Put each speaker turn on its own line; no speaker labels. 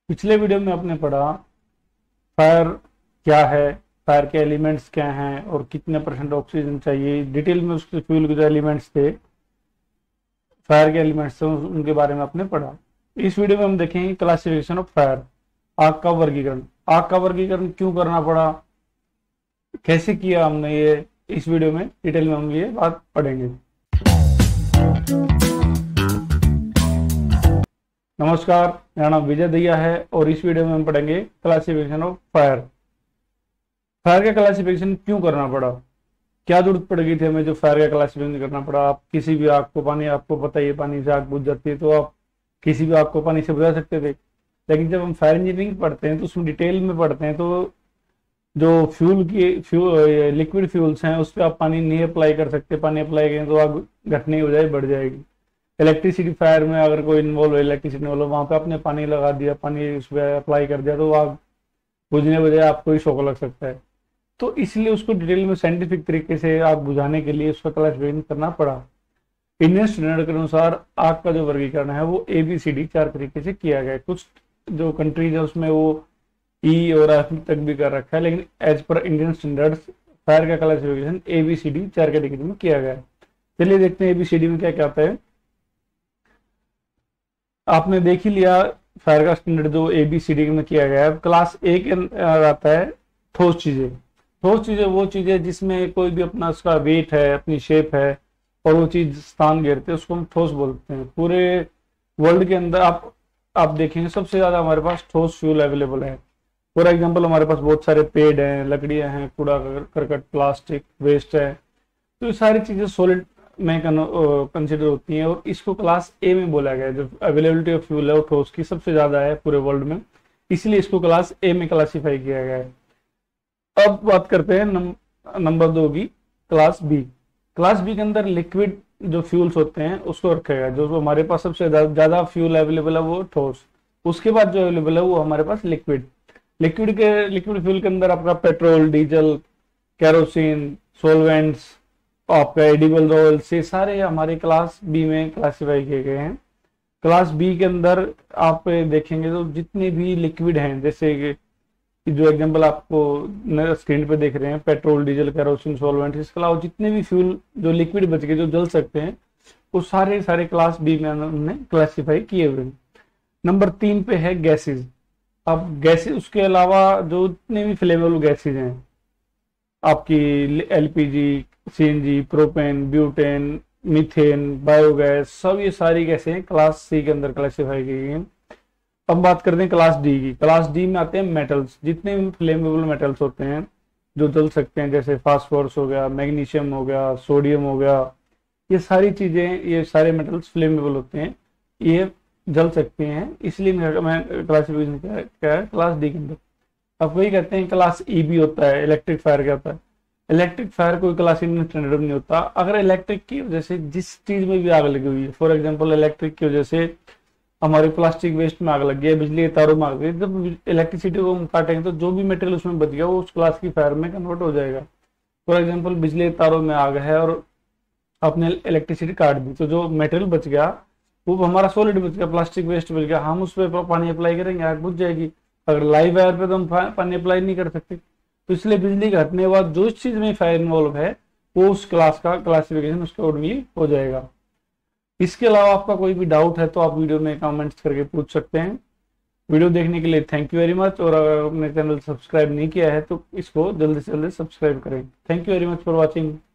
पिछले वीडियो में आपने पढ़ा फायर क्या है, फायर के एलिमेंट्स क्या हैं और कितने परसेंट ऑक्सीजन चाहिए। डिटेल में उसके फ्यूल के जो एलिमेंट्स थे, फायर के एलिमेंट्स थे, उनके बारे में आपने पढ़ा। इस वीडियो में हम देखेंगे क्लासिफिकेशन ऑफ फायर, आग का वर्गीकरण। आग का वर्गीकरण क्यों करना पड़ा, कैसे किया हमने, ये इस वीडियो में डिटेल में हम ये बात पढ़ेंगे। नमस्कार, मेरा नाम विजय दैया है और इस वीडियो में हम पढ़ेंगे क्लासिफिकेशन ऑफ फायर। फायर का क्लासिफिकेशन क्यों करना पड़ा, क्या जरूरत पड़ गई थी हमें जो फायर का क्लासिफिकेशन करना पड़ा। आप किसी भी आग को, पानी आपको पता ही है, पानी से आग बुझ जाती है, तो आप किसी भी आग को पानी से बुझा सकते थे। लेकिन जब हम फायर इंजीनियरिंग पढ़ते हैं तो उसमें डिटेल में पढ़ते हैं, तो जो लिक्विड फ्यूल्स हैं उस पर आप पानी नहीं अप्लाई कर सकते। पानी अप्लाई करें तो आग घटने की बजाय बढ़ जाएगी। इलेक्ट्रिसिटी फायर में अगर कोई इन्वॉल्व है, इलेक्ट्रिसिटी इन्वॉल्व, वहां पे आपने पानी लगा दिया, पानी उस पर अप्लाई कर दिया, तो आग बुझने बजाय आपको ही शौक लग सकता है। तो इसलिए उसको डिटेल में साइंटिफिक तरीके से आग बुझाने के लिए उसका क्लासिफिकेशन करना पड़ा। इंडियन स्टैंडर्ड के अनुसार आग का जो वर्गीकरण है वो ABCD 4 तरीके से किया गया है। कुछ जो कंट्रीज है उसमें वो E और F तक भी कर रखा है, लेकिन एज पर इंडियन स्टैंडर्ड्स फायर का क्लासिफिकेशन ABCD 4 कैटेगरी में किया गया है। चलिए देखते हैं ABCD में क्या क्या आता है। आपने देख ही लिया फायर का स्टैंडर्ड जो ABCD में किया गया है। क्लास A के अंदर आता है ठोस चीजें। ठोस चीजें वो चीजें जिसमें कोई भी अपना उसका वेट है, अपनी शेप है और वो चीज स्थान घेरते हैं, उसको हम ठोस बोलते हैं। पूरे वर्ल्ड के अंदर आप देखेंगे सबसे ज्यादा हमारे पास ठोस फ्यूल अवेलेबल है। फॉर एग्जांपल हमारे पास बहुत सारे पेड़ हैं, लकड़ियां हैं, कूड़ा करकट, प्लास्टिक वेस्ट है, तो ये सारी चीजें सॉलिड में कंसिडर होती हैं और इसको क्लास A में बोला गया है। जो अवेलेबिलिटी ऑफ फ्यूल है वो ठोस की सबसे ज्यादा है पूरे वर्ल्ड में, इसलिए इसको क्लास A में क्लासीफाई किया गया है। अब बात करते हैं नंबर 2 की, क्लास B। क्लास B के अंदर लिक्विड जो फ्यूल्स होते हैं उसको रखा गया है। जो हमारे पास सबसे ज्यादा फ्यूल अवेलेबल है वो ठोस, उसके बाद जो अवेलेबल है वो हमारे पास लिक्विड। लिक्विड फ्यूल के अंदर आपका पेट्रोल, डीजल, केरोसिन, सोलवेंट्स, आपका एडिबल ऑयल्स, ये सारे हमारे क्लास B में क्लासीफाई किए गए हैं। क्लास B के अंदर आप देखेंगे तो जितने भी लिक्विड हैं, जैसे कि जो एग्जांपल आपको स्क्रीन पे देख रहे हैं, पेट्रोल, डीजल, केरोसिन, सॉल्वेंट, इसके अलावा जितने भी फ्यूल जो लिक्विड बच गए जो जल सकते हैं, वो सारे सारे क्लास B में हमने क्लासीफाई किए हुए हैं। नंबर 3 पे है गैसेज। अब गैसेज, उसके अलावा जो जितने भी फ्लेमेबल गैसेज हैं, आपकी LPG, CNG, propane, butane, methane, biogas, सब ये सारी गैसें क्लास C के अंदर क्लासीफाई की गई हैं। अब बात करते हैं क्लास D की। क्लास D में आते हैं मेटल्स। जितने भी फ्लेमेबल मेटल्स होते हैं जो जल सकते हैं, जैसे फास्फोरस हो गया, मैग्नीशियम हो गया, सोडियम हो गया, ये सारी चीजें, ये सारे मेटल्स फ्लेमेबल होते हैं, ये जल सकते हैं, इसलिए मैं क्लासिफिकेशन क्या है क्लास D के अंदर। अब वही कहते हैं क्लास E भी होता है। इलेक्ट्रिक फायर क्या होता है, इलेक्ट्रिक फायर कोई क्लास इंडियन स्टैंडर्ड नहीं होता। अगर इलेक्ट्रिक की वजह से जिस चीज में भी आग लगी हुई है, फॉर एग्जांपल इलेक्ट्रिक की वजह से हमारे प्लास्टिक वेस्ट में आग लग गई है, बिजली के तारों में आग लगी, जब इलेक्ट्रिसिटी को हम काटेंगे तो जो भी मटेरियल उसमें बच गया वो उस क्लास की फायर में कन्वर्ट हो जाएगा। फॉर एग्जाम्पल बिजली के तारों में आग है और आपने इलेक्ट्रिसिटी काट दी, तो जो मटेरियल बच गया वो हमारा सॉलिड बच गया, प्लास्टिक वेस्ट बच गया, हम उस पर पानी अप्लाई करेंगे, आग बुझ जाएगी। अगर लाइव वायर पे तो हम पानी अप्लाई नहीं कर सकते, तो इसलिए बिजली घटने के बाद जो इस चीज में फायर इन्वॉल्व है वो उस क्लास का क्लासिफिकेशन उसके अकॉर्डिंगली हो जाएगा। इसके अलावा आपका कोई भी डाउट है तो आप वीडियो में कमेंट्स करके पूछ सकते हैं। वीडियो देखने के लिए थैंक यू वेरी मच, और अगर आपने चैनल सब्सक्राइब नहीं किया है तो इसको जल्दी से जल्दी सब्सक्राइब करें। Thank you very much for watching.